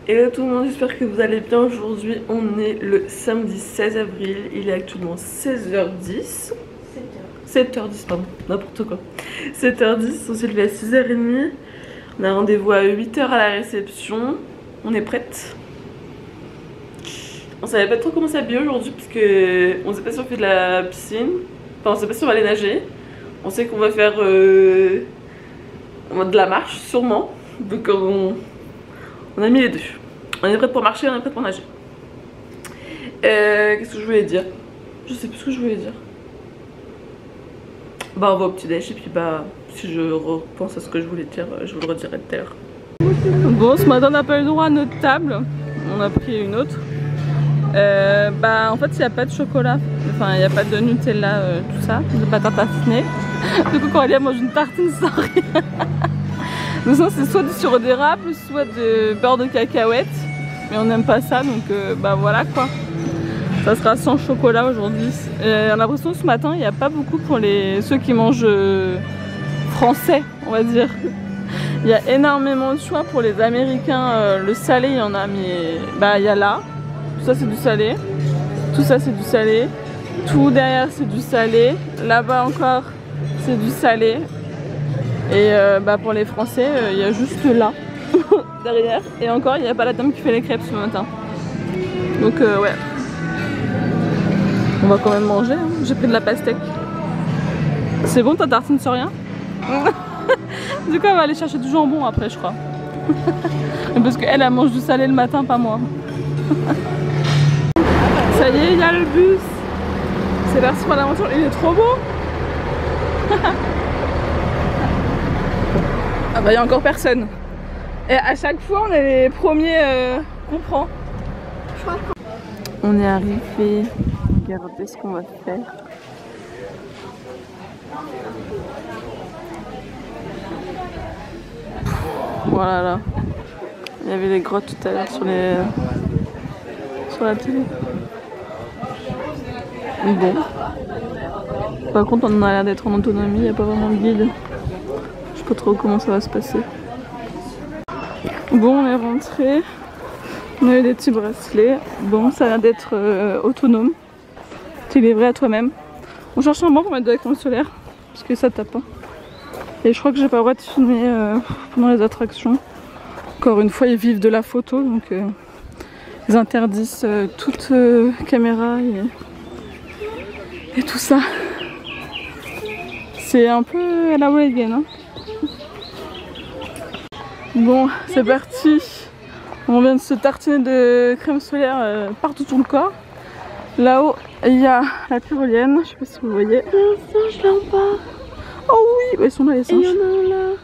Hello tout le monde, j'espère que vous allez bien. Aujourd'hui on est le samedi 16 avril, il est actuellement 16h10. 7h10 pardon, n'importe quoi. 7h10, on s'est levé à 6h30. On a rendez-vous à 8h à la réception. On est prête. On savait pas trop comment s'habiller aujourd'hui parce que on sait pas si on fait de la piscine. Enfin on sait pas si on va aller nager. On sait qu'on va faire de la marche sûrement. Donc on a mis les deux. On est prêt pour marcher, on est prêt pour nager. Qu'est-ce que je voulais dire? Je sais plus ce que je voulais dire. Bah on va au petit déj et puis bah si je repense à ce que je voulais dire, je vous le redirai tout à l'heure. Bon, ce matin on n'a pas eu le droit à notre table. On a pris une autre. Bah en fait il n'y a pas de chocolat. Enfin il n'y a pas de Nutella, tout ça. De pâte à tartiner. Du coup Coralie mange une tartine sans rien. Donc c'est soit du sirop d'érable, soit de beurre de cacahuète. Mais on n'aime pas ça donc bah voilà quoi. Ça sera sans chocolat aujourd'hui. J'ai l'impression que ce matin il n'y a pas beaucoup pour ceux qui mangent français on va dire. Il y a énormément de choix pour les Américains. Le salé il y en a mais bah il y a là. Tout ça c'est du salé. Tout ça c'est du salé. Tout derrière c'est du salé. Là-bas encore c'est du salé. Et bah pour les Français, il y a juste là, derrière. Et encore, il n'y a pas la dame qui fait les crêpes ce matin. Donc ouais. On va quand même manger, hein. J'ai pris de la pastèque. C'est bon ta tartine sans rien? Du coup, elle va aller chercher du jambon après, je crois. Parce qu'elle, elle mange du salé le matin, pas moi. Ça y est, il y a le bus. C'est parti pour l'aventure, il est trop beau. Ah bah il y a encore personne. Et à chaque fois on est les premiers qu'on prend. On est arrivé. Regardez ce qu'on va faire. Voilà là. Il y avait les grottes tout à l'heure sur la télé. Bon. Par contre on a l'air d'être en autonomie, il n'y a pas vraiment de guide. Je sais pas trop comment ça va se passer. Bon, on est rentré. On a eu des petits bracelets. Bon, ça a l'air d'être autonome. Tu es livré à toi-même. On cherche un banc pour mettre de la crème solaire parce que ça tape. Et je crois que j'ai pas le droit de filmer pendant les attractions. Encore une fois, ils vivent de la photo donc ils interdisent toute caméra et tout ça. C'est un peu à la Reagan, hein. Bon, c'est parti. On vient de se tartiner de crème solaire partout sur le corps. Là-haut, il y a la tyrolienne. Je sais pas si vous voyez. Il y a un singe là en bas. Oh oui, bah, ils sont là les singes. Et il y en a un là.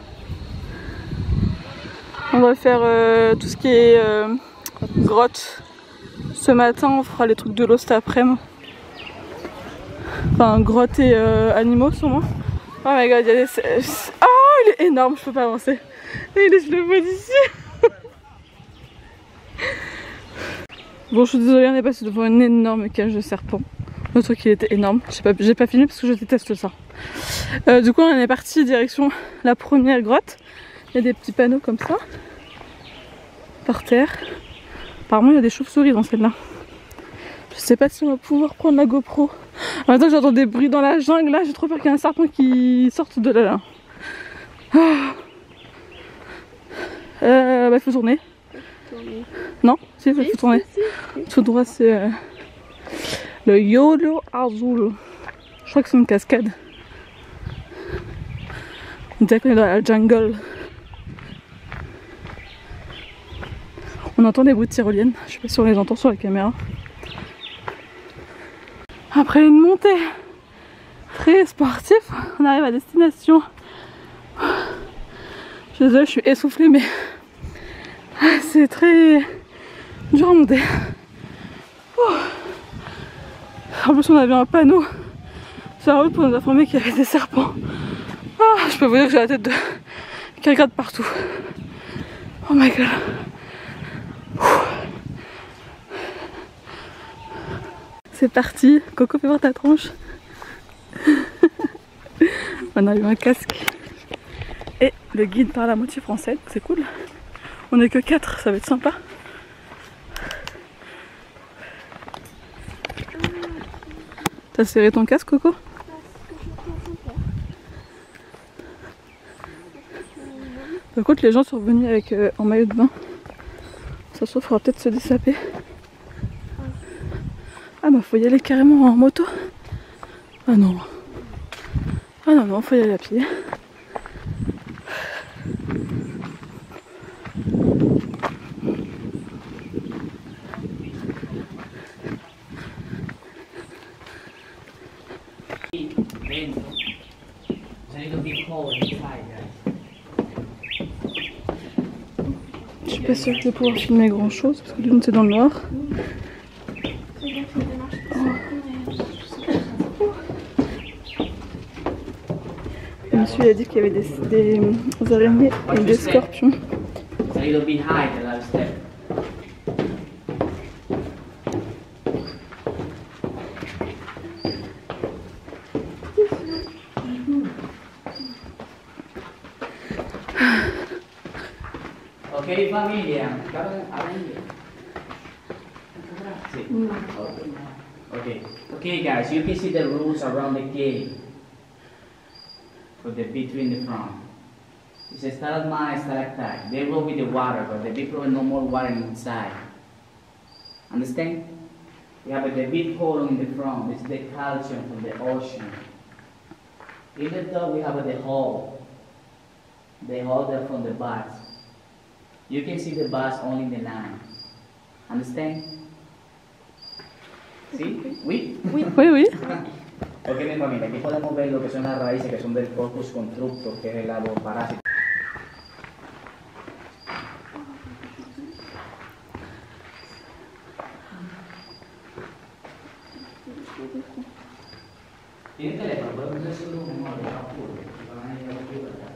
On va faire tout ce qui est grotte. Ce matin, on fera les trucs de l'eau cet après-midi. Enfin, grotte et animaux sûrement. Oh my god, il y a des... Oh, il est énorme, je peux pas avancer. Et je le vois d'ici. Bon, je suis désolée, on est passé devant une énorme cage de serpents. Le truc il était énorme. J'ai pas filmé parce que je déteste ça. Du coup, on est parti direction la première grotte. Il y a des petits panneaux comme ça par terre. Apparemment, il y a des chauves-souris dans celle-là. Je sais pas si on va pouvoir prendre la GoPro. En même temps, j'entends des bruits dans la jungle. Là, j'ai trop peur qu'il y ait un serpent qui sorte de là. Bah, il faut tourner. Non, si, il faut tourner. Tout droit, c'est le Yolo Azul. Je crois que c'est une cascade. On dirait qu'on est dans la jungle. On entend des bruits de tyrolienne. Je sais pas si on les entend sur la caméra. Après une montée très sportive, on arrive à destination. Je suis désolée, je suis essoufflée, mais c'est très dur à monter. En plus, on avait un panneau sur la route pour nous informer qu'il y avait des serpents. Je peux vous dire que j'ai la tête qui regarde partout. Oh my god. C'est parti. Coco, fais voir ta tronche. On a eu un casque. Et le guide parle à moitié français, c'est cool. On est que 4, ça va être sympa. T'as serré ton casque, Coco? Par contre, les gens sont revenus avec en maillot de bain. Ça se trouve, faudra peut-être se dessaper. Ah bah faut y aller carrément en moto. Ah non. Ah non, non, faut y aller à pied. Je suis pas sûre que je vais pouvoir filmer grand chose parce que d'une c'est dans le noir. Le monsieur a dit qu'il y avait des araignées et des scorpions. Ok, familia. Okay, guys, you can see the rules around the cave for the between the front. It's a stalagmite, stalactite. They roll with the water, but the big problem no more water inside. Understand? We have the big hole in the front. It's the calcium from the ocean. In the top, we have the hole. The hole there from the bats. You can see the bats only in the line. Understand? ¿Sí? ¿Oui? Oui, oui. Ok, mi familia, aquí podemos ver lo que son las raíces que son del corpus constructor, que es el árbol parásito. ¿Tiene teléfono? ¿Puedo decirlo un móvil? Van a llegar aquí, ¿verdad?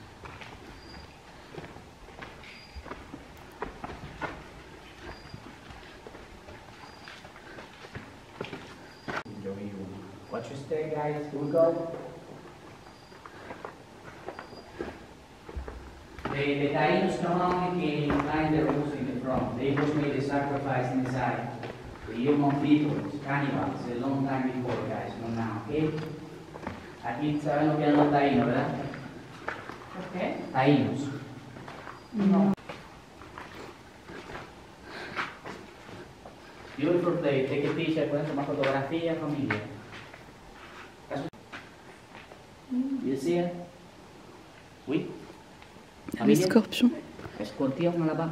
Watch your step, guys. Here we go. The Taínos commonly find the rules in the front. They was made a sacrifice inside. The human people, cannibals, a long time before, guys, not now, okay? Aquí saben lo que eran los taínos, ¿verdad? ¿Qué? Taínos. No. Beautiful place. Take a picture, pueden tomar fotografía, familia. You see it? Oui. Les scorpions. Escorpion là-bas.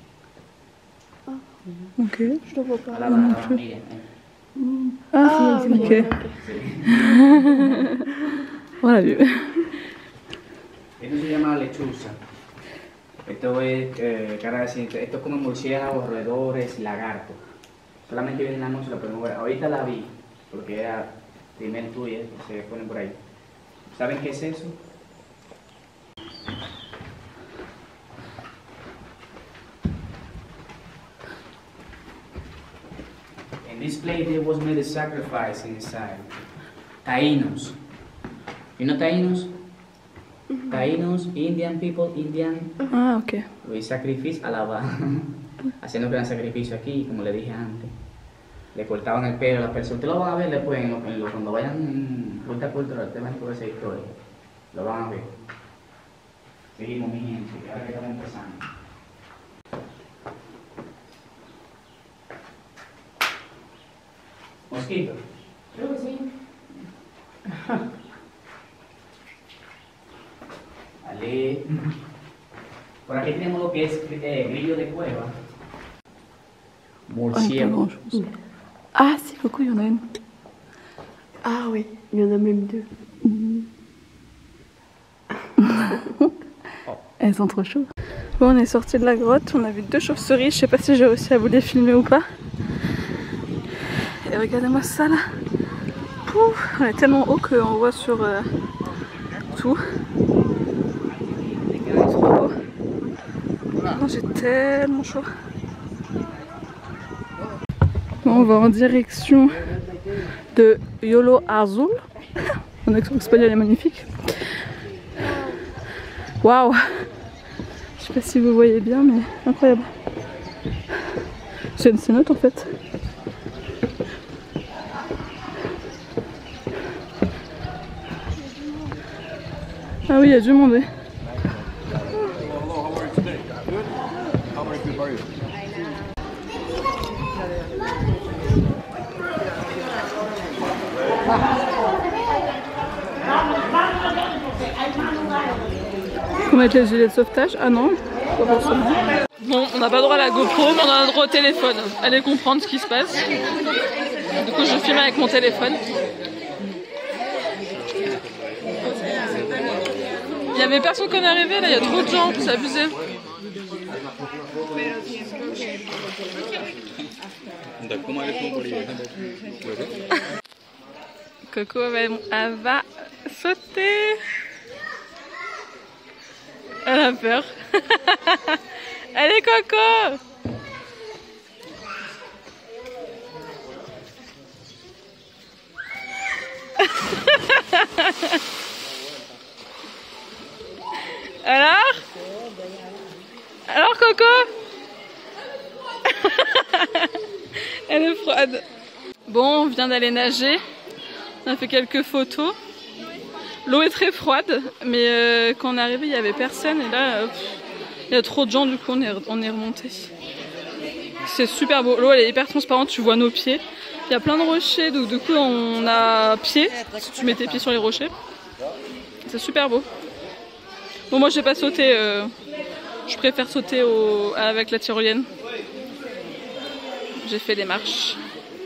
Ok. Je le vois pas. Là-bas, familia. Ah, ok. Voilà, vu. Esto se llama lechuza. Esto es esto es como murciélagos, roedores, lagartos. Solamente viene en la noche, la podemos ver. Ahorita la vi, porque era primer tuya, que se pone por ahí. ¿Saben qué es eso? In this place there was made a sacrifice inside. Taínos. You know Taínos? Taínos, Indian people, Indian. Ah, ok. We sacrifice a la haciendo un gran sacrificio aquí, como le dije antes. Le cortaban el pelo a las personas. Ustedes lo van a ver después cuando vayan en ruta cultural, ustedes van a ver esa historia. Lo van a ver. Seguimos, mi gente, ahora que estamos empezando. ¿Mosquito? Creo que sí. Vale. Por aquí tenemos lo que es grillo de cueva. Murciélago. Ah, si, beaucoup, il y en a une. Ah oui, il y en a même deux. Elles sont trop chaudes. Bon, on est sorti de la grotte, on a vu 2 chauves-souris. Je sais pas si j'ai réussi à vous les filmer ou pas. Et regardez-moi ça là. Pouf, on est tellement haut qu'on voit sur tout. C'est trop beau. Non, j'ai tellement chaud. Bon, on va en direction de Yolo Azul. Mon accent espagnol est magnifique. Waouh! Je sais pas si vous voyez bien, mais incroyable. C'est une cénote en fait. Ah oui, il y a du monde. Oui. Faut mettre les gilets de sauvetage? Ah non, pas forcément. Bon, on n'a pas droit à la GoPro, mais on a droit au téléphone. Allez comprendre ce qui se passe. Du coup, je filme avec mon téléphone. Il y avait personne qu'on est arrivé là, il y a trop de gens, c'est abusé. Coco elle va sauter. Elle a peur. Allez Coco. Alors Coco. Elle est froide. Bon, on vient d'aller nager. On a fait quelques photos. L'eau est très froide, mais quand on est arrivé, il n'y avait personne. Et là, il y a trop de gens, du coup, on est remonté. C'est super beau. L'eau, elle est hyper transparente, tu vois nos pieds. Il y a plein de rochers, donc du coup, on a pied. Si tu mets tes pieds sur les rochers. C'est super beau. Bon, moi, j'ai pas sauté. Je préfère sauter avec la tyrolienne. J'ai fait des marches.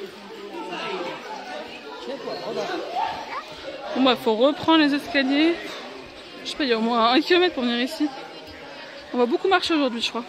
Bon bah faut reprendre les escaliers. Je sais pas, il y a au moins 1 km pour venir ici. On va beaucoup marcher aujourd'hui, je crois.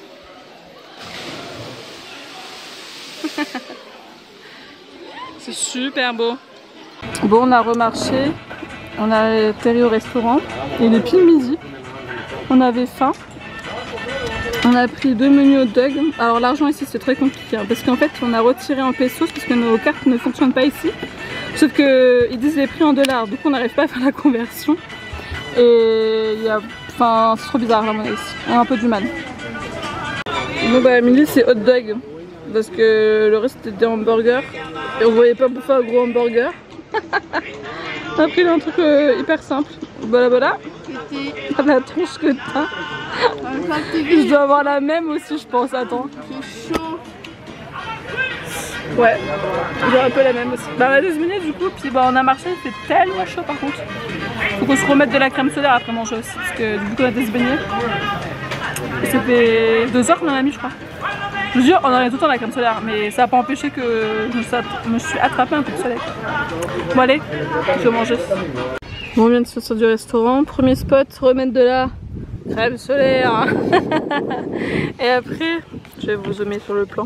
C'est super beau. Bon, on a remarché. On a atterri au restaurant. Il est pile midi. On avait faim. On a pris 2 menus hot dog. Alors l'argent ici c'est très compliqué hein, parce qu'en fait on a retiré en pesos parce que nos cartes ne fonctionnent pas ici. Sauf qu'ils disent les prix en dollars, du coup on n'arrive pas à faire la conversion. Et il y a... Enfin c'est trop bizarre la monnaie ici, on a un peu du mal. Bon bah midi c'est hot dog parce que le reste c'était des hamburgers. Et on voyait pas bouffer un gros hamburger. On a pris un truc hyper simple. Voilà. La tronche que t'as. Je dois avoir la même aussi je pense, attends. C'est chaud. Ouais, j'ai un peu la même aussi. Bah on a 12 minutes du coup, puis bah on a marché, il fait tellement chaud par contre. Faut qu'on se remette de la crème solaire après manger aussi, parce que du coup on a été se baigner. Et ça fait 2 heures qu'on en a mis je crois. Je vous jure, on en a tout le temps la crème solaire, mais ça n'a pas empêché que je me suis attrapé un coup de soleil. Bon allez, je vais manger. Bon, on vient de sortir du restaurant, premier spot, remettre de la crème solaire. Et après, je vais vous zoomer sur le plan.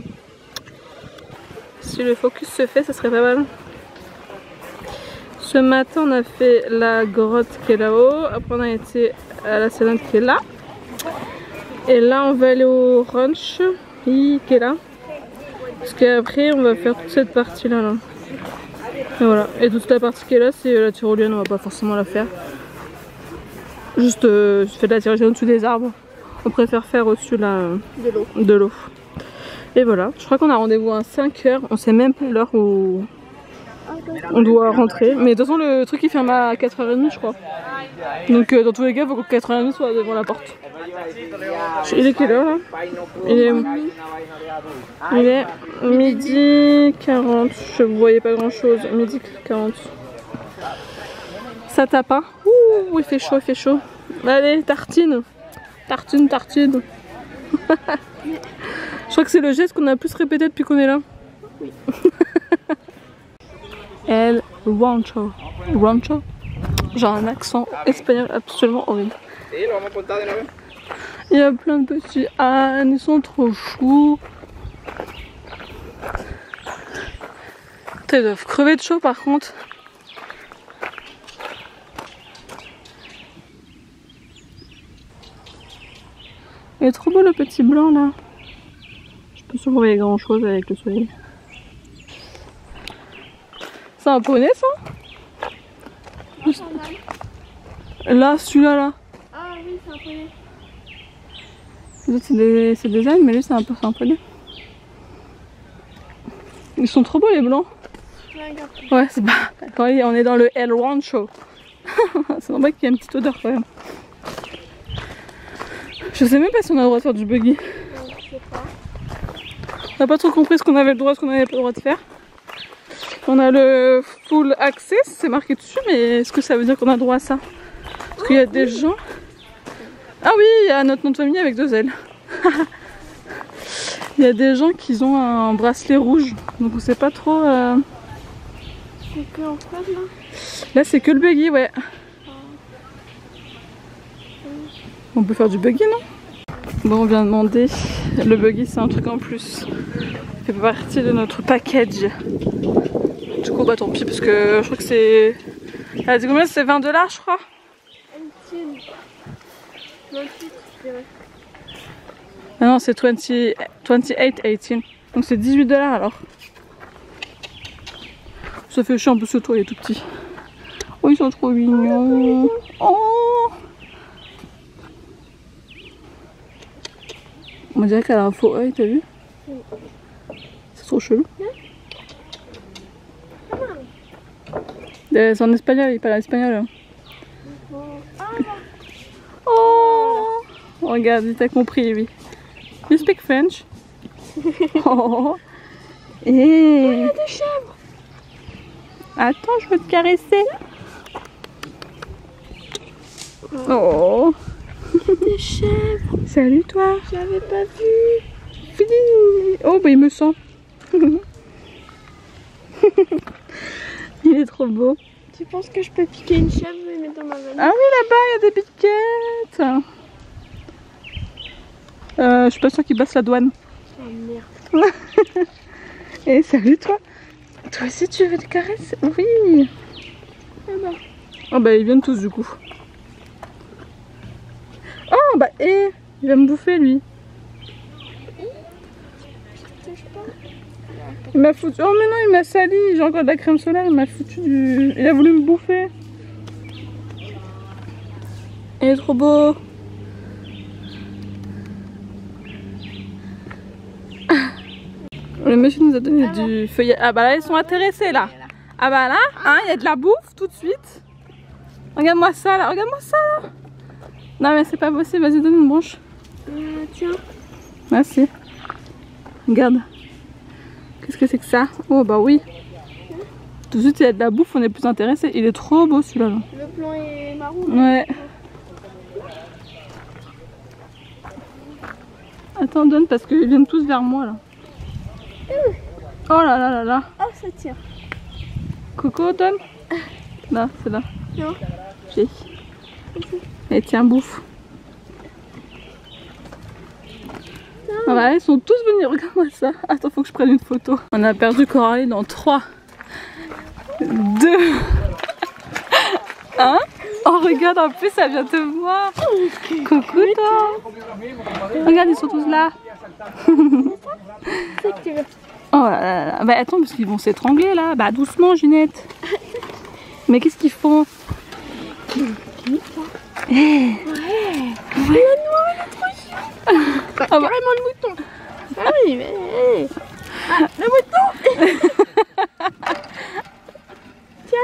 Si le focus se fait, ça serait pas mal. Ce matin, on a fait la grotte qui est là-haut. Après, on a été à la salade qui est là. Et là, on va aller au ranch qui est là. Parce qu'après, on va faire toute cette partie-là. Là. Et voilà. Et toute la partie qui est là, c'est la tyrolienne. On va pas forcément la faire. Juste, je fais de la tyrolienne au-dessus des arbres. On préfère faire au-dessus de l'eau. Et voilà, je crois qu'on a rendez-vous à 5 h. On sait même pas l'heure où on doit rentrer. Mais de toute façon, le truc il ferme à 4 h 30 je crois. Donc dans tous les cas, il faut que 4 h 30 soit devant la porte. Il est quelle heure là? Il est midi 40. Je ne voyais pas grand chose. Midi 40. Ça tape hein? Ouh, il fait chaud, il fait chaud. Allez, tartine. Tartine. Je crois que c'est le geste qu'on a plus répété depuis qu'on est là. Oui. El Rancho. Rancho? J'ai un accent espagnol absolument horrible. Il y a plein de petits ânes, ils sont trop choux. Ils doivent crever de chaud par contre. Il est trop beau le petit blanc là. Je peux surveiller grand chose avec le soleil. C'est un poney ça? Juste... Là, celui-là là. Ah oui, c'est un poney. Les autres c'est des ânes, mais lui c'est un poney. Ils sont trop beaux les blancs. Ouais, c'est pas... Quand on est dans le El Rancho. C'est normal qu'il y ait une petite odeur quand même. Je sais même pas si on a le droit de faire du buggy. Je sais pas. On n'a pas trop compris ce qu'on avait le droit, ce qu'on n'avait pas le droit de faire. On a le full access, c'est marqué dessus, mais est-ce que ça veut dire qu'on a le droit à ça? Parce qu'il y a des gens... Ah oui, il y a notre nom de famille avec 2 L. Il y a des gens qui ont un bracelet rouge, donc on sait pas trop... C'est que en face là. Là c'est que le buggy, ouais. On peut faire du buggy, non? Bon, on vient de demander. Le buggy c'est un truc en plus. Ça fait partie de notre package. Du coup bah tant pis parce que je crois que c'est... Elle a dit combien? C'est 20 $, je crois. Ah non, c'est 28,18. Donc c'est 18 $ alors. Ça fait chier un peu ce toit, il est tout petit. Oh, ils sont trop mignons. Oh, on dirait qu'elle a un faux œil, t'as vu? C'est trop chelou. C'est en espagnol, il parle espagnol. Oh, regarde, il t'a compris, oui. You speak French? Oh. Et... Il y a des chèvres. Attends, je veux te caresser. Oh. Des chèvres. Salut toi. J'avais pas vu. Oh bah il me sent. Il est trop beau. Tu penses que je peux piquer une chèvre et mettre dans ma valise? Ah oui, là-bas il y a des piquettes. Je suis pas sûre qu'ils passent la douane. Oh merde. Et salut toi. Toi aussi tu veux te caresser? Oui. Oh bah ils viennent tous du coup. Oh bah il va me bouffer lui. Il m'a foutu... Oh mais non, il m'a sali, j'ai encore de la crème solaire, il m'a foutu du... Il a voulu me bouffer. Il est trop beau. Le monsieur nous a donné du feuillet. Ah bah là ils sont intéressés là. Ah bah là, hein, il y a de la bouffe tout de suite. Regarde-moi ça là, regarde-moi ça là. Non mais c'est pas possible, vas-y donne une branche. Tiens. Merci. Regarde. Qu'est-ce que c'est que ça? Oh bah oui. Tout de suite il y a de la bouffe, on est plus intéressé. Il est trop beau celui-là. Là. Le blanc et marron. Ouais. Attends, donne parce qu'ils viennent tous vers moi là. Oh là là là là. Oh, ça tire. Coco, donne. Là, c'est là. Non. J'ai. Et tiens, bouffe. Ah bah, ils sont tous venus, regarde-moi ça. Attends, faut que je prenne une photo. On a perdu Coralie dans 3, 2, 1. Oh regarde, en plus elle vient te voir. Coucou toi. Regarde, ils sont tous là. Oh là là là. Bah attends, parce qu'ils vont s'étrangler là. Bah doucement Ginette. Mais qu'est-ce qu'ils font? Hey. Ouais. La noix, elle est trop chou. Bah, carrément le mouton. Ah oui, mais... Ah, le mouton. Tiens.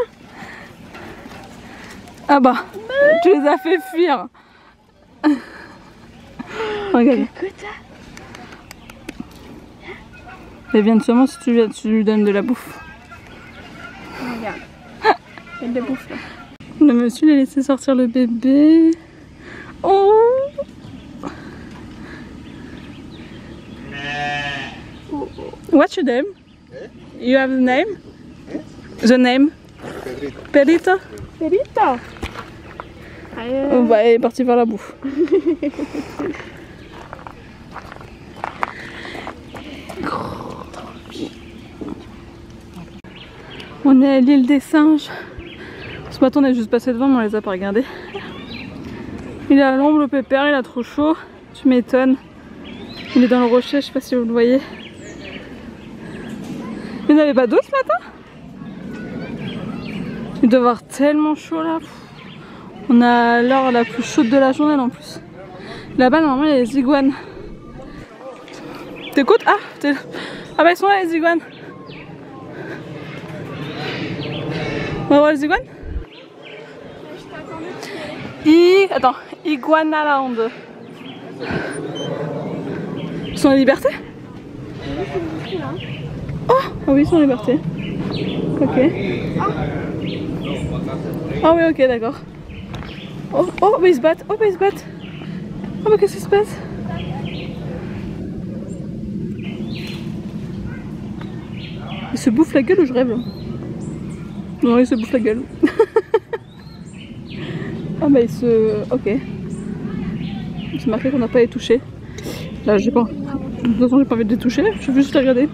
Ah bah, tu les as fait fuir. Regarde. Elles viennent seulement si tu lui donnes de la bouffe. Regarde. Il y a de la bouffe là. Le monsieur l'a laissé sortir le bébé. Oh. What's your name? You have the name? The name? Perito. Perito. Oh bah, elle est partie faire la bouffe. On est à l'île des singes. Ce matin on est juste passé devant mais on les a pas regardés. Il est à l'ombre le pépère, il a trop chaud. Tu m'étonnes. Il est dans le rocher, je sais pas si vous le voyez. Vous n'avez pas d'eau ce matin? Il doit avoir tellement chaud là. On a l'heure la plus chaude de la journée en plus. Là-bas normalement il y a les iguanes. T'écoutes? Ah bah ils sont là les iguanes. On va voir les iguanes? Attends, Iguanaland. Ils sont en liberté? Oh, ah oui, ils sont en liberté. Ok. Ah oui, ok, d'accord. Oh, oh, bah ils se battent. Oh, bah ils se battent. Oh, bah qu'est-ce qui se passe? Ils se bouffent la gueule ou je rêve là? Non, ils se bouffent la gueule. Ah bah ils se... Ok. C'est marqué qu'on n'a pas les toucher. Là j'ai pas... De toute façon j'ai pas envie de les toucher, je veux juste les regarder.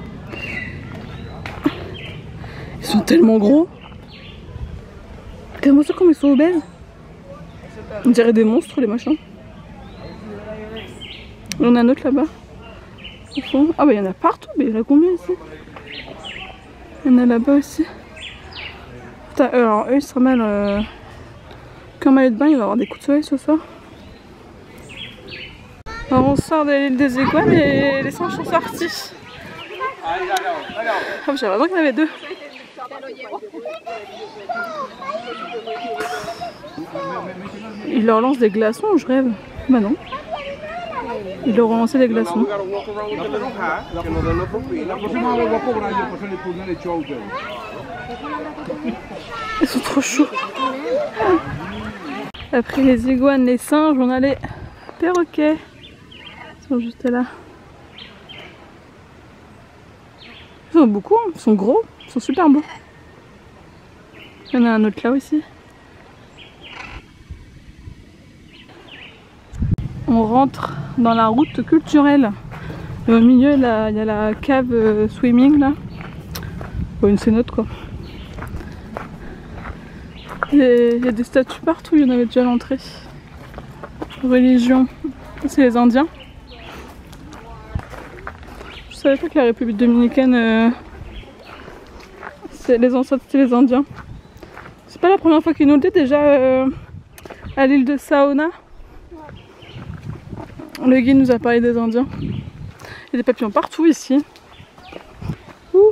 Ils sont tellement gros. Regarde-moi ça comme ils sont obèses. On dirait des monstres les machins. Il y en a un autre là-bas. Ah bah il y en a partout, mais il y en a combien ici? Il y en a là-bas aussi. Putain, alors eux ils seraient mal... Qu'un maillot de bain, il va avoir des coups de soleil ce soir. Alors on sort de l'île des Iguanes et les singes sont sortis. Ah, j'avais vraiment qu'il y en avait deux. Il leur lance des glaçons ou je rêve? Bah non. Il leur a lancé des glaçons. Ils sont trop chauds. Après les iguanes, les singes, on a les perroquets. Ils sont juste là. Ils sont beaucoup, hein. Ils sont gros, ils sont super beaux. Il y en a un autre là aussi. On rentre dans la route culturelle. Et au milieu, là, il y a la cave swimming là. Bon, une cénote quoi. Il y a des statues partout, il y en avait déjà à l'entrée. Religion, c'est les Indiens. Je savais pas que la République dominicaine, les ancêtres c'était les Indiens. C'est pas la première fois qu'ils nous le disent déjà à l'île de Saona. Le guide nous a parlé des Indiens. Il y a des papillons partout ici. Ouh.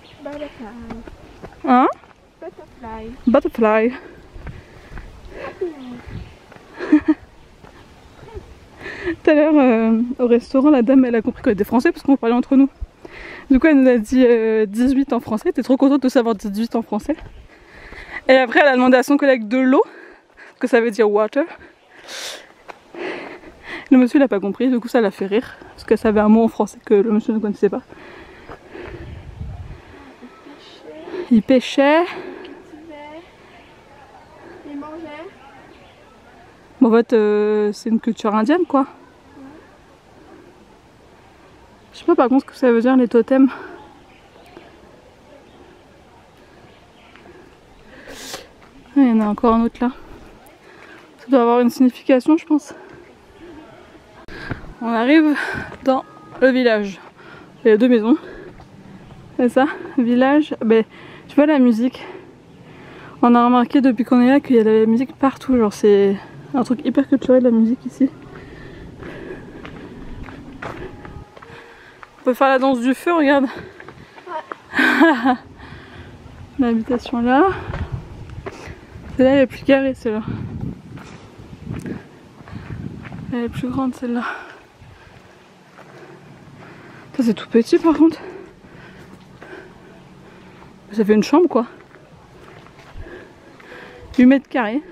Hein? Butterfly. Butterfly. Tout à l'heure au restaurant, la dame elle a compris qu'on était français parce qu'on parlait entre nous. Du coup elle nous a dit 18 en français, elle était trop contente de savoir 18 en français. Et après elle a demandé à son collègue de l'eau, que ça veut dire water. Le monsieur l'a pas compris, du coup ça l'a fait rire, parce que ça avait un mot en français que le monsieur ne connaissait pas. Il pêchait. Il mangeait. Bon, en fait, c'est une culture indienne quoi. Je sais pas par contre ce que ça veut dire les totems. Il y en a encore un autre là. Ça doit avoir une signification je pense. On arrive dans le village. Il y a deux maisons. C'est ça, village. Ben, tu vois la musique. On a remarqué depuis qu'on est là qu'il y a de la musique partout. Genre c'est un truc hyper culturel la musique ici. On peut faire la danse du feu, regarde. Ouais. L'habitation là. Celle-là elle est plus carrée celle-là. Elle est plus grande celle-là. Ça c'est tout petit par contre. Ça fait une chambre quoi. 8 mètres carrés.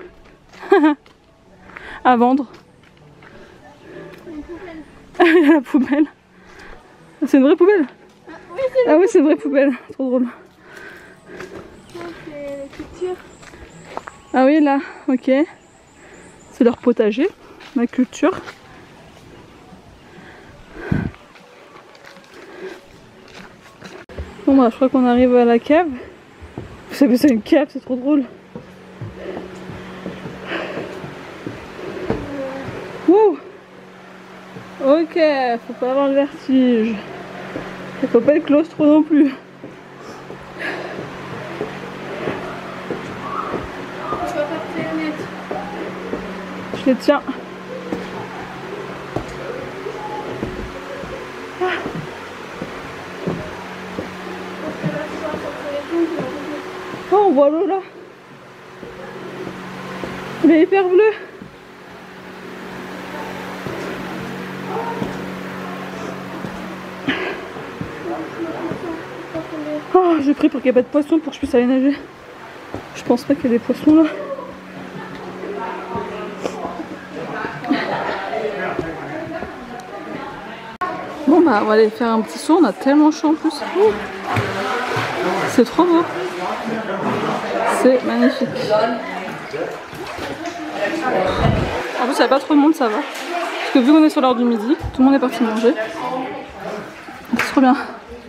À vendre. Il y a la poubelle. C'est une vraie poubelle? Ah oui, c'est une vraie poubelle. Trop drôle. C'est la culture. Ah oui, là, ok. C'est leur potager, la culture. Bon bah je crois qu'on arrive à la cave. Vous savez c'est une cave, c'est trop drôle. Wouh. Ok, faut pas avoir le vertige. Il faut pas être claustro non plus. Je vais faire tes lunettes. Je les tiens. Oh, on voit l'eau là. Elle est hyper bleue. Oh, je prie pour qu'il n'y ait pas de poissons pour que je puisse aller nager. Je pense pas qu'il y ait des poissons là. Bon bah on va aller faire un petit saut, on a tellement chaud en plus. C'est trop beau. C'est magnifique. En plus il n'y a pas trop de monde, ça va. Parce que vu qu'on est sur l'heure du midi, tout le monde est parti manger. C'est trop bien.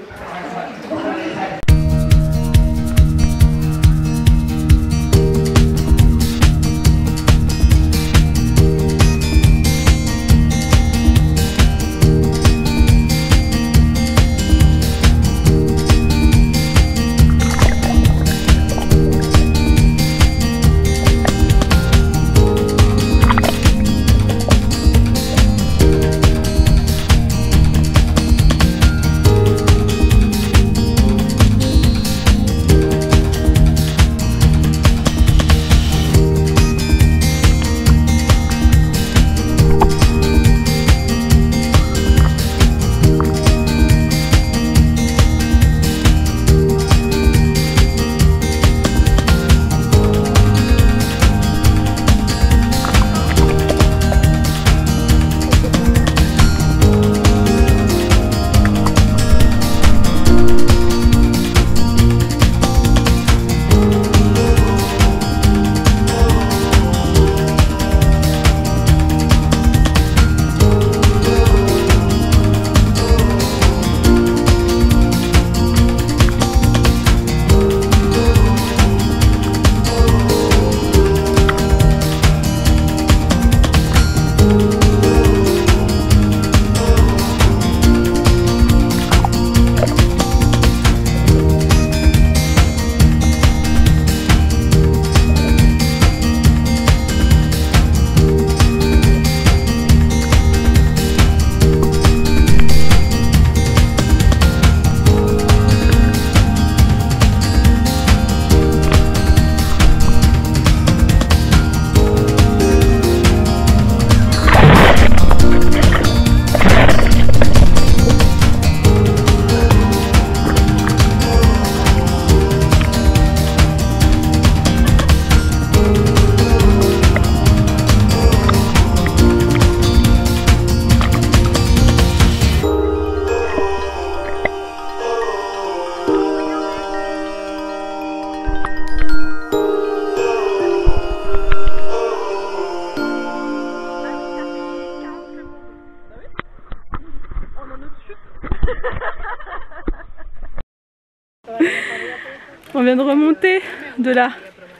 On vient de remonter de la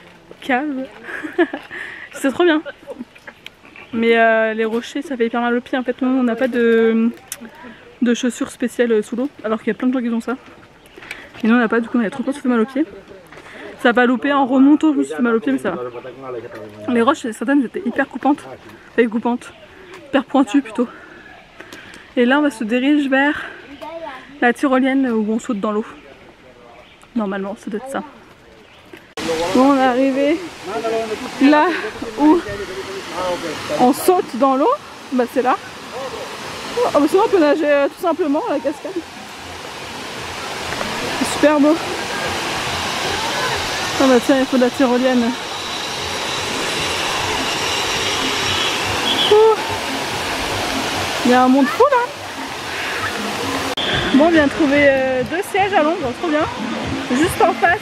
cave. C'est trop bien. Mais les rochers, ça fait hyper mal aux pieds. En fait, nous, on n'a pas de chaussures spéciales sous l'eau. Alors qu'il y a plein de gens qui ont ça. Et nous, on n'a pas, du coup, on avait trop peur de se faire mal aux pieds. Ça va pas loupé en remontant, je me suis fait mal aux pieds, mais ça va. Les roches, certaines étaient hyper coupantes. Enfin, coupantes. Hyper pointues plutôt. Et là, on va se diriger vers la tyrolienne où on saute dans l'eau. Normalement, ça doit être ça. Bon, on est arrivé là où on saute dans l'eau. Bah, c'est là. Oh, bah, sinon, on peut nager tout simplement à la cascade. C'est super beau. Ah bah tiens, il faut de la tyrolienne. Il y a un monde fou là. Bon, on vient de trouver 2 sièges à l'ombre, trop bien. Juste en face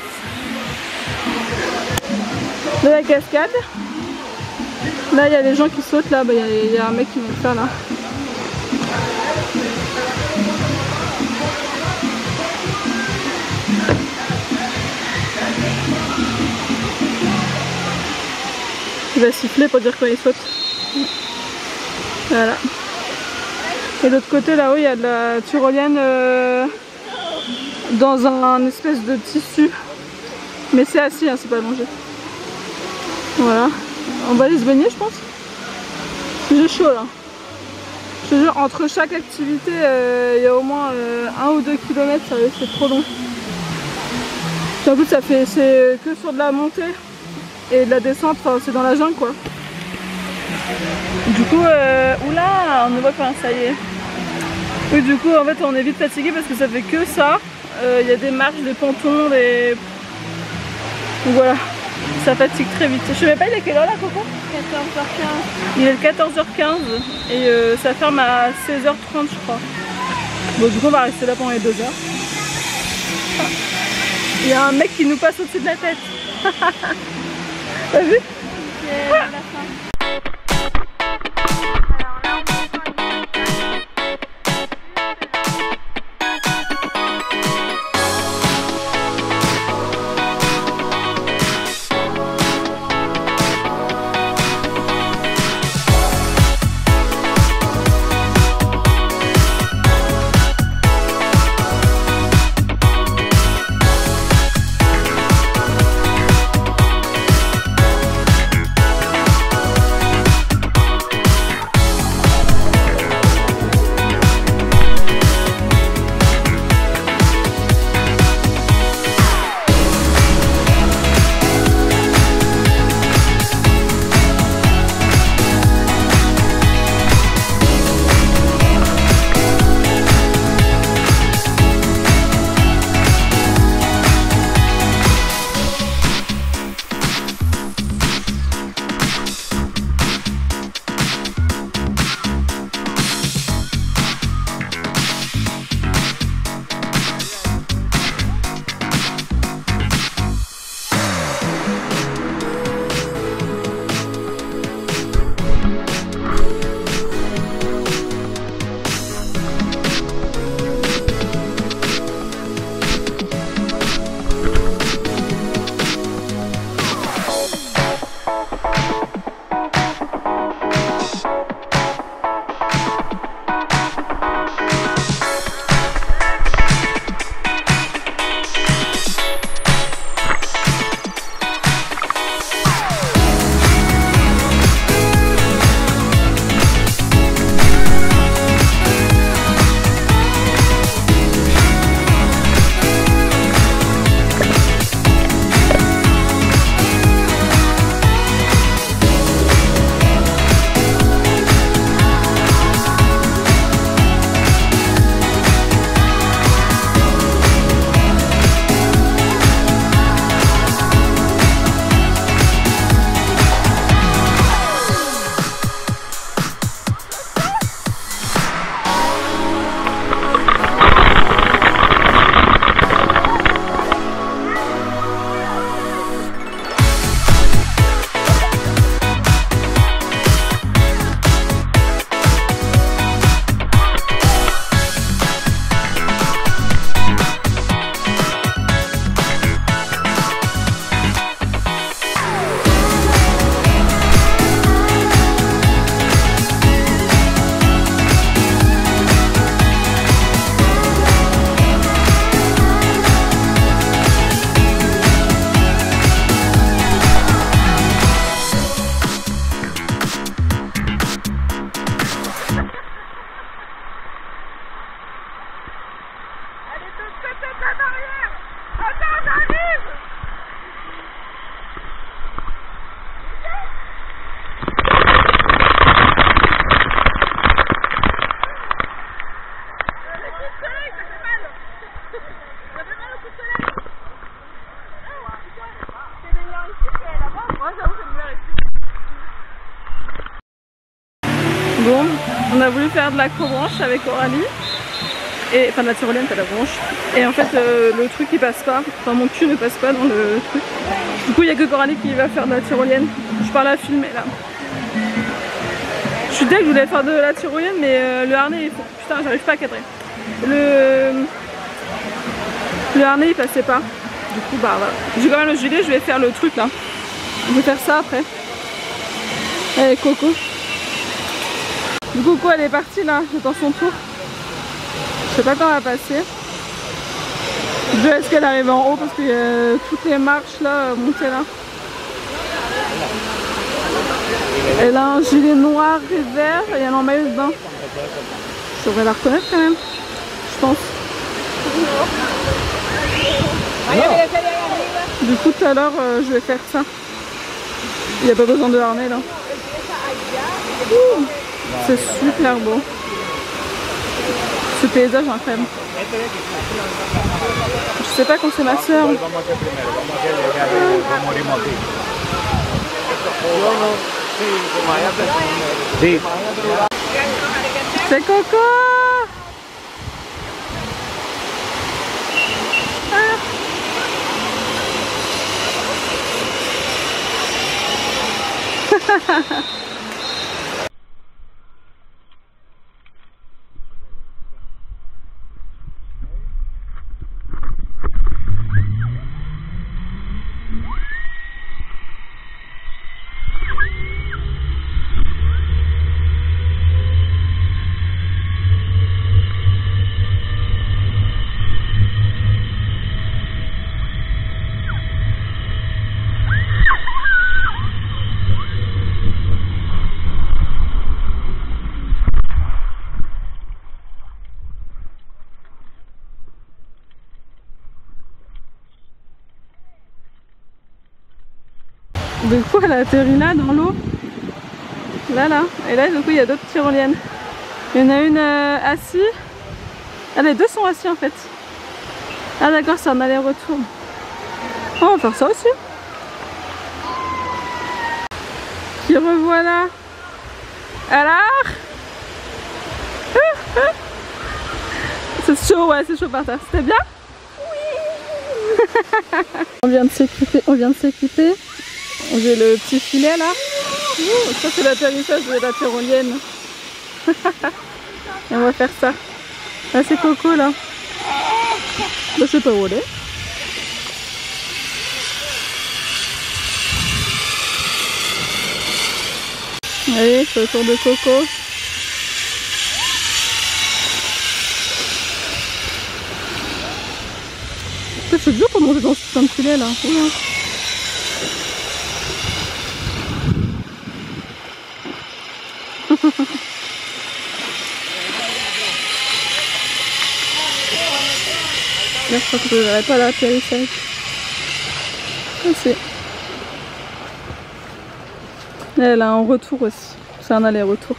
de la cascade. Là, il y a les gens qui sautent là. Bah, il y a un mec qui vient le faire là. Il va siffler pour dire quand il saute. Voilà. Et de l'autre côté là-haut, il y a de la tyrolienne dans un espèce de tissu. Mais c'est assis, hein, c'est pas allongé. Voilà. On va aller se baigner, je pense. J'ai chaud là. Je te jure, entre chaque activité, il y a au moins 1 ou 2 km, c'est trop long. En plus, c'est que sur de la montée. Et de la descente, c'est dans la jungle quoi. Du coup, oula, on ne voit pas, ça y est. Oui, du coup en fait on est vite fatigué parce que ça fait que ça. Il y a des marches, des pontons, des... Donc voilà, ça fatigue très vite. Je sais pas il est quelle heure là Coco? 14h15. Il est 14h15 et ça ferme à 16h30 je crois. Bon du coup on va rester là pendant les 2 heures. Il y a un mec qui nous passe au-dessus de la tête. T'as vu? C'est la fin. Bon, on a voulu faire de l'acrobranche avec Coralie. Et, enfin de la tyrolienne, pas de la branche. Et en fait le truc il passe pas, enfin mon cul ne passe pas dans le truc. Du coup il n'y a que Coralie qui va faire de la tyrolienne. Je parle à filmer là. Je suis deg, je voulais faire de la tyrolienne mais le harnais il faut... Putain j'arrive pas à cadrer. Le harnais il passait pas. Du coup bah voilà. J'ai quand même le gilet, je vais faire le truc là. Je vais faire ça après. Allez Coco. Du coup Coco elle est partie là, j'attends son tour. Je sais pas quand elle va passer. Je laisse qu'elle arrive en haut parce qu'il y a toutes les marches là, montées là. Elle a un gilet noir et vert et elle en maillot de bain. Je devrais la reconnaître quand même, je pense. Du coup tout à l'heure je vais faire ça. Il n'y a pas besoin de harnais là. C'est super beau. Ce paysage incroyable. Je sais pas quand c'est ma soeur. C'est Coco. Du coup elle a atterri là dans l'eau. Là. Et là du coup il y a d'autres tyroliennes. Il y en a une assise. Ah, les deux sont assis en fait. Ah d'accord, c'est un aller-retour. Oh, on va faire ça aussi. Qui revoilà. Alors c'est chaud, ouais, c'est chaud par terre. C'était bien? Oui. On vient de s'équiper. J'ai le petit filet là. Ouh, ça c'est l'atterrissage de la tyrolienne. Et on va faire ça. Là c'est Coco là. Je sais pas où elle est. Allez, c'est au tour de Coco. C'est dur pour monter dans ce putain de filet là. Oula. Là je crois que je ne verrai pas l'atterrissage. Là, elle a un retour aussi. C'est un aller-retour.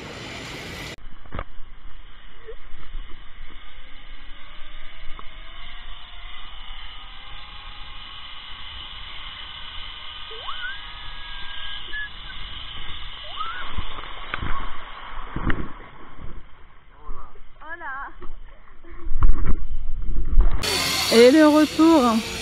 Et le retour.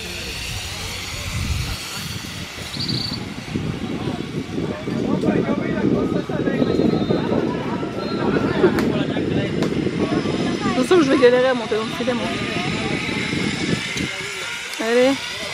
De toute façon, je vais galérer à monter dans le filet, moi. Allez.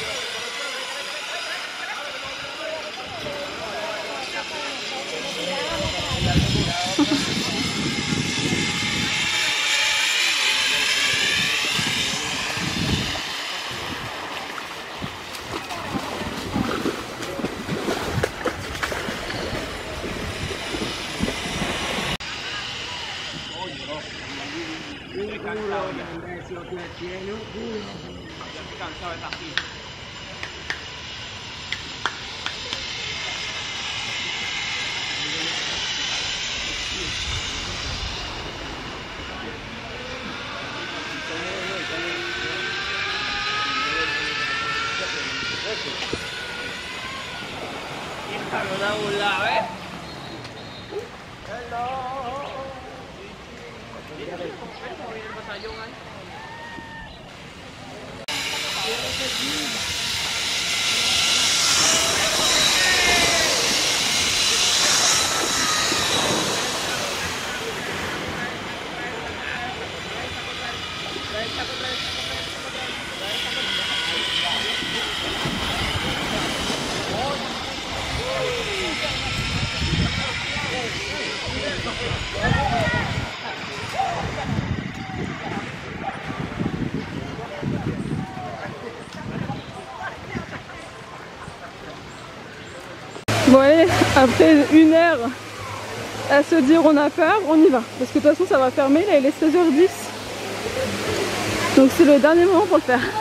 Bon allez, après 1 heure à se dire on a peur, on y va. Parce que de toute façon ça va fermer, là il est 16h10. Donc c'est le dernier moment pour le faire.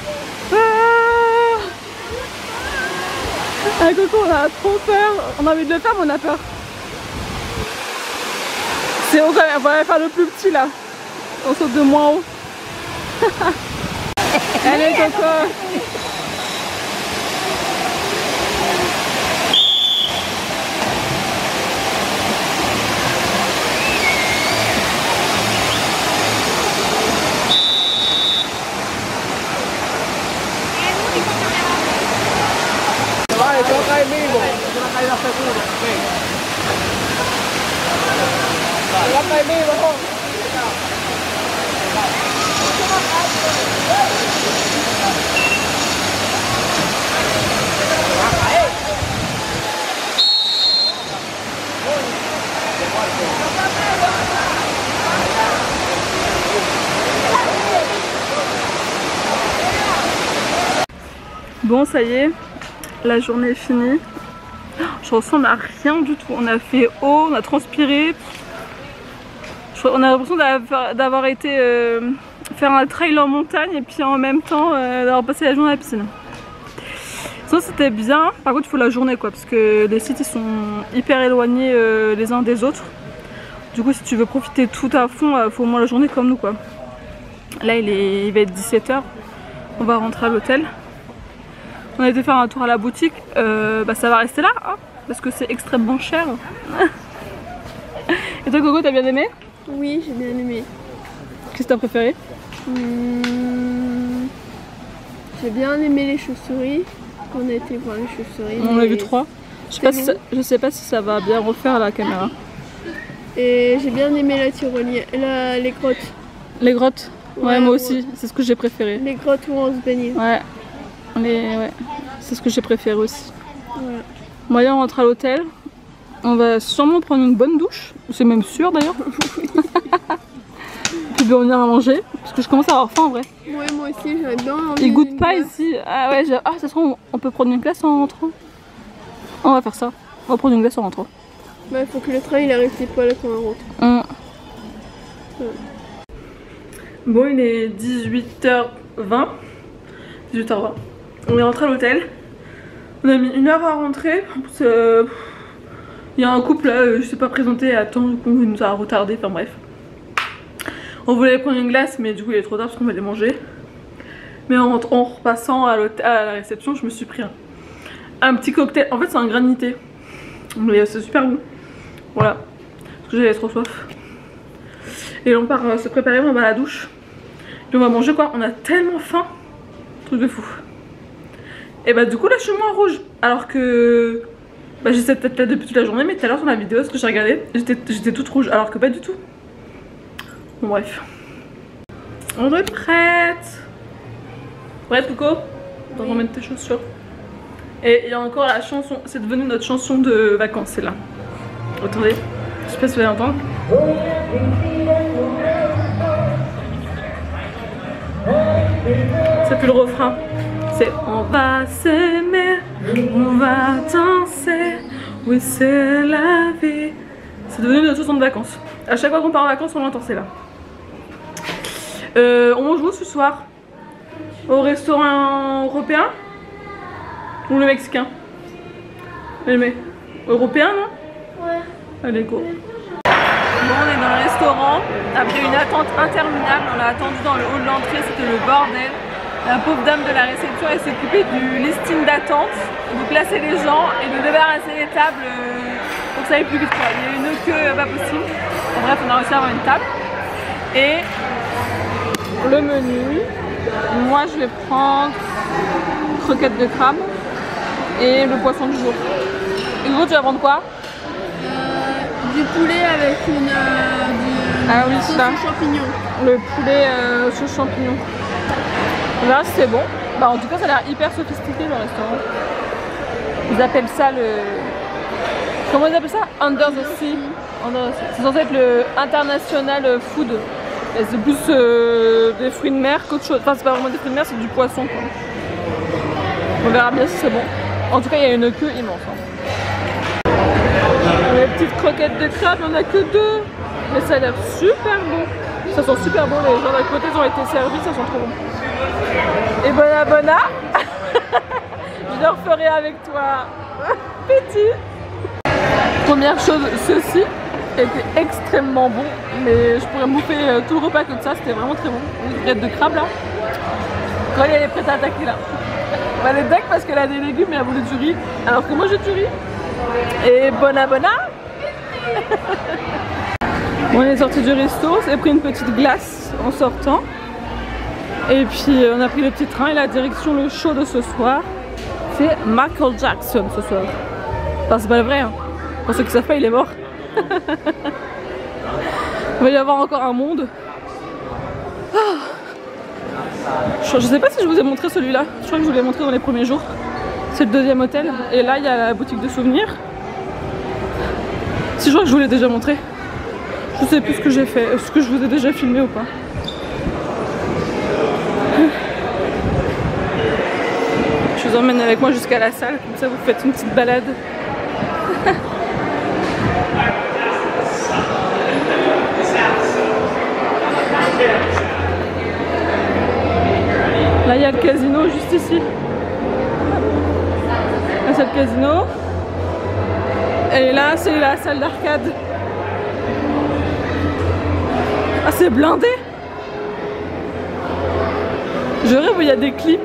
Ah Coco, on a trop peur, on a envie de le faire mais on a peur. C'est haut quand même, on va faire le plus petit là. On saute de moins haut. Allez Coco. Bon, ça y est, la journée est finie. Je ressemble à rien du tout. On a fait eau, on a transpiré. On a l'impression d'avoir été faire un trail en montagne et puis en même temps d'avoir passé la journée à la piscine. Sinon c'était bien, par contre il faut la journée quoi, parce que les sites ils sont hyper éloignés les uns des autres. Du coup si tu veux profiter tout à fond, il faut au moins la journée comme nous quoi. Là il va être 17 h, on va rentrer à l'hôtel. On a été faire un tour à la boutique, ça va rester là, hein, parce que c'est extrêmement cher. Et toi Coco, t'as bien aimé? Oui, j'ai bien aimé. Qu'est-ce que t'as préféré? J'ai bien aimé les chauves-souris. On a été voir les chauves-souris. On en a vu 3. Je sais pas si ça va bien refaire la caméra. Et j'ai bien aimé la tyrolienne, les grottes. Les grottes? Ouais, moi aussi, c'est ce que j'ai préféré. Les grottes où on se baignait. Ouais, c'est ce que j'ai préféré aussi. Voilà. Moi, là, on rentre à l'hôtel. On va sûrement prendre une bonne douche. C'est même sûr d'ailleurs. Puis on ira manger. Parce que je commence à avoir faim en vrai. Ouais, moi aussi, j'aurais bien envie. Ils goûtent pas ici. Ah ouais, ça se trouve, on peut prendre une glace en rentrant. On va faire ça. On va prendre une glace en rentrant. Bah, il faut que le train il arrive pile poil quand on rentre. Bon, il est 18h20. 18h20. On est rentré à l'hôtel. On a mis 1 heure à rentrer. Il y a un couple là, je sais pas présenté à temps, du coup il nous a retardé, enfin bref. On voulait prendre une glace mais du coup il est trop tard parce qu'on va les manger. Mais en repassant à la réception, je me suis pris un petit cocktail. En fait c'est un granité. Mais c'est super bon. Voilà. Parce que j'avais trop soif. Et là on part se préparer, on va à la douche. Puis on va manger quoi? On a tellement faim. Truc de fou. Et bah du coup là je suis moins rouge. Alors que... j'ai cette tête là depuis toute la journée, mais tout à l'heure dans la vidéo, ce que j'ai regardé, j'étais toute rouge, alors que pas du tout. Bon bref. On est prête. Prête Coco? On va remettre tes chaussures. Et il y a encore la chanson, c'est devenu notre chanson de vacances, c'est là. Attendez, je sais pas si vous allez entendre. C'est plus le refrain. C'est on va s'aimer, on va danser, oui c'est la vie. C'est devenu notre chanson de vacances. À chaque fois qu'on part en vacances, on l'entend, c'est là. On mange où ce soir? Au restaurant européen? Ou le mexicain? Mais européen non? Ouais. Allez go. Bon, on est dans le restaurant. Après une attente interminable, on l'a attendu dans le hall de l'entrée, c'était le bordel. La pauvre dame de la réception, elle s'est occupée du listing d'attente, de placer les gens et de débarrasser les tables pour que ça aille plus vite quoi. Il y a une queue pas possible. En bref, on a réussi à avoir une table. Et le menu, moi je vais prendre croquettes de crabe et le poisson du jour. Et Hugo, tu vas prendre quoi? Du poulet avec une sauce aux champignons. Le poulet sauce champignons. Là c'est bon. En tout cas ça a l'air hyper sophistiqué le restaurant. Ils appellent ça le... Comment ils appellent ça? Under the Sea. C'est censé être le international food. C'est plus des fruits de mer qu'autre chose. Enfin c'est pas vraiment des fruits de mer, c'est du poisson quoi. On verra bien si c'est bon. En tout cas il y a une queue immense. Les petites croquettes de crabe, il n'y en a que 2. Mais ça a l'air super bon. Ça sent super bon, les gens d'à côté ils ont été servis, ça sent trop bon. Et bona je le referai avec toi. Petit. Première chose, ceci. était extrêmement bon, mais je pourrais me bouffer tout le repas que de ça, c'était vraiment très bon. Une frite de crabe là, quand elle est prête à attaquer là. Elle est deck parce qu'elle a des légumes et elle voulait du riz, alors que moi j'ai du riz. Et bona bona. On est sorti du resto, on s'est pris une petite glace en sortant. Et puis on a pris le petit train et la direction, le show de ce soir, c'est Michael Jackson ce soir. Enfin c'est pas le vrai, hein. Pour ceux qui savent pas, il est mort. Il va y avoir encore un monde. Je sais pas si je vous ai montré celui-là. Je crois que je vous l'ai montré dans les premiers jours. C'est le deuxième hôtel. Et là il y a la boutique de souvenirs. Si je crois que je vous l'ai déjà montré. Je sais plus ce que j'ai fait. Est-ce que je vous ai déjà filmé ou pas? Je vous emmène avec moi jusqu'à la salle. Comme ça vous faites une petite balade. Là il y a le casino juste ici. Là c'est le casino. Et là c'est la salle d'arcade. Ah c'est blindé. Je rêve où il y a des clips.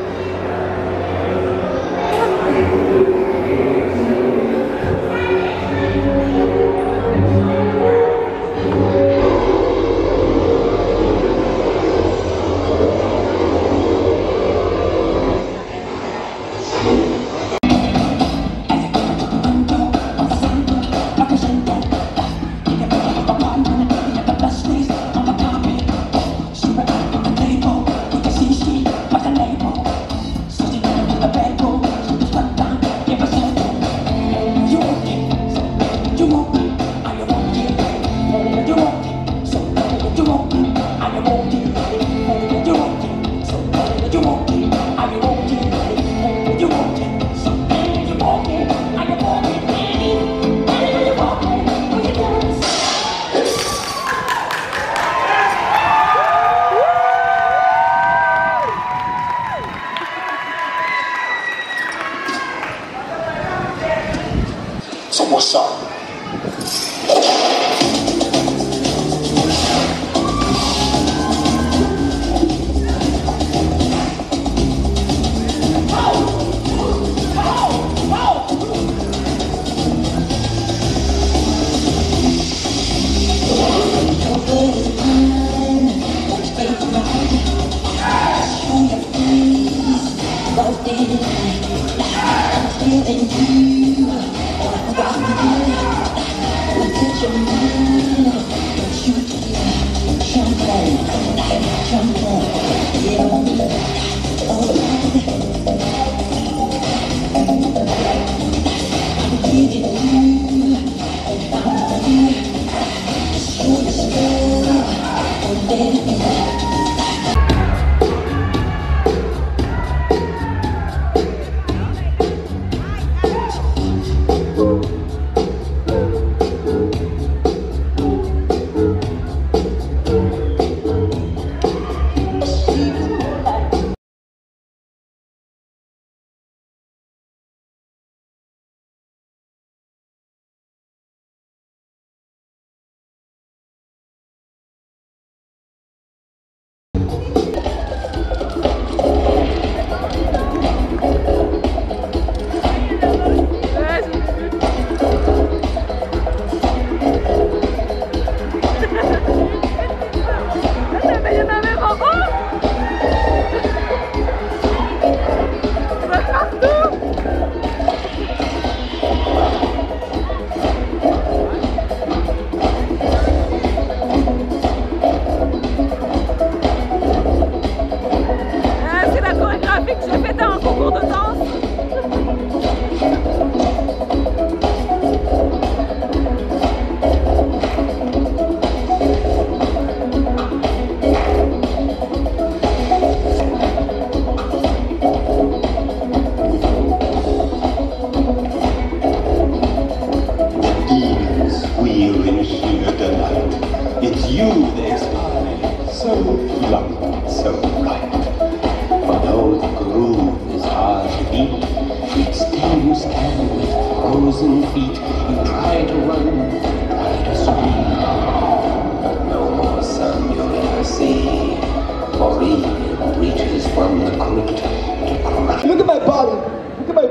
So what's up? Feet, you try to run, try to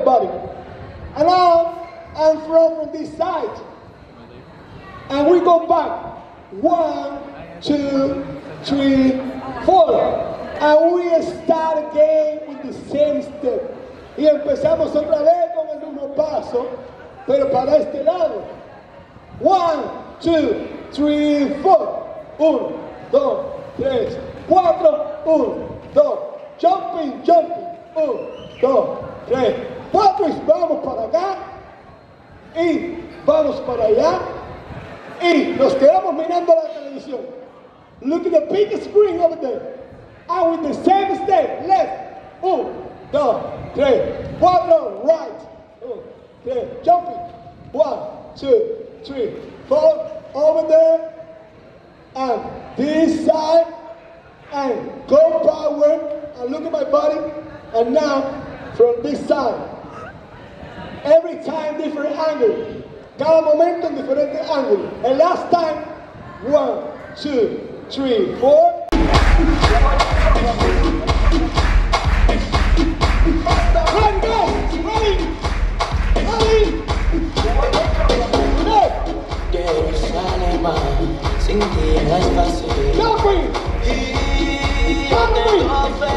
body. And now I'm from this side. And we go back. 1, 2, 3, 4. And we start again with the same step. Y empezamos otra vez con el mismo paso, pero para este lado. 1, 2, 3, 4. 1, 2, 3, 4. 1, 2. Jumping, jumping. 1, 2, 3, 4. Y vamos para acá. Y vamos para allá. Y nos quedamos mirando la televisión. Look at the big screen over there. And with the same step, left. 1, 2, 3, 4, right. 1, 3, jumping. 1, 2, 3, 4. Over there. And this side. And go power. And look at my body. And now, from this side. Every time different angle. Cada momento en diferente ángulo. And last time, 1, 2, 3, 4. Ready, go! Ready! Ready! Jerusalén, sin ti no es fácil. Jumping! Jumping!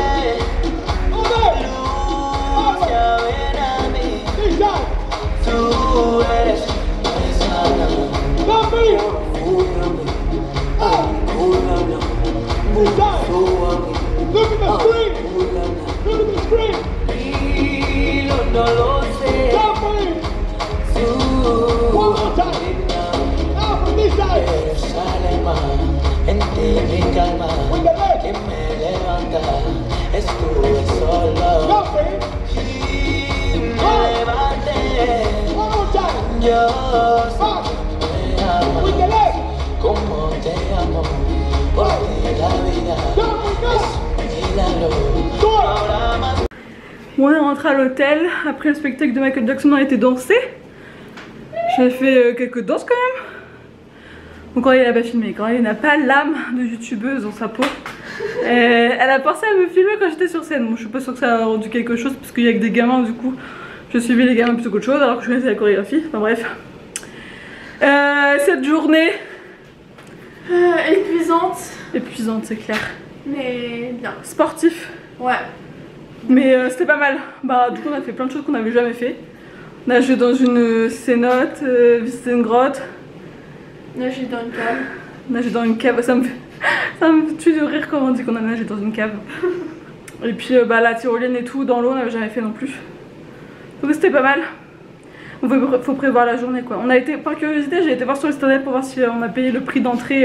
Luz ya ven a mí. Tú eres mi sana. Jumping! Look at the screen! Look at the screen! No lo sé. Jumping! One more time! Now from this side! En ti mi calma. With the leg! Que me levanta. Estuve solo. Jumping! Me levanté. One more time! Yo te amo. With the leg! Como te amo. Por ti la vida es milagro. Ahora más. On est rentré à l'hôtel. Après le spectacle de Michael Jackson, on a été danser. J'ai fait quelques danses quand même. Donc Coralie n'a pas filmé. Coralie n'a pas l'âme de youtubeuse dans sa peau. Elle a pensé à me filmer quand j'étais sur scène. Bon, je suis pas sûre que ça a rendu quelque chose parce qu'il y a que des gamins, du coup je suivais les gamins plutôt qu'autre chose alors que je connaissais la chorégraphie. Enfin bref. Cette journée épuisante. Épuisante, c'est clair. Mais bien. Sportif. Ouais. Mais c'était pas mal. Bah du coup on a fait plein de choses qu'on n'avait jamais fait. Nager dans une cénote, visiter une grotte. Nager dans une cave. Nager dans une cave, ça me tue de rire quand on dit qu'on a nagé dans une cave. Et puis bah, la tyrolienne et tout dans l'eau on n'avait jamais fait non plus. Donc c'était pas mal. Faut prévoir la journée quoi. On a été, par curiosité, j'ai été voir sur le site internet pour voir si on a payé le prix d'entrée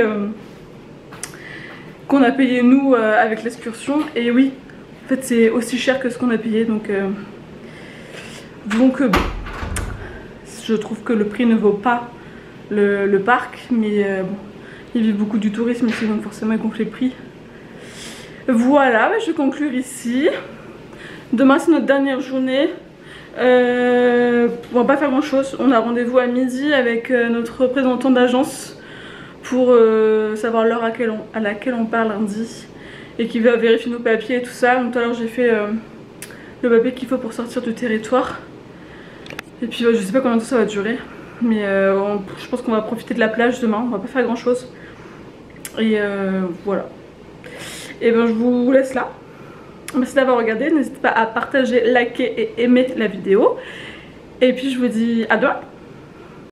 qu'on a payé nous avec l'excursion. Et oui, en fait c'est aussi cher que ce qu'on a payé donc bon, je trouve que le prix ne vaut pas le parc, mais bon, il vit beaucoup du tourisme ici donc forcément ils gonflent les prix. Voilà, je vais conclure ici. Demain c'est notre dernière journée. On va pas faire grand chose. On a rendez-vous à midi avec notre représentant d'agence pour savoir l'heure à laquelle on part lundi et qui va vérifier nos papiers et tout ça. Donc tout à l'heure j'ai fait le papier qu'il faut pour sortir du territoire. Et puis je sais pas combien de temps ça va durer, mais je pense qu'on va profiter de la plage demain. On va pas faire grand chose. Et voilà. Et ben je vous laisse là. Merci d'avoir regardé. N'hésitez pas à partager, liker et aimer la vidéo. Et puis je vous dis à demain.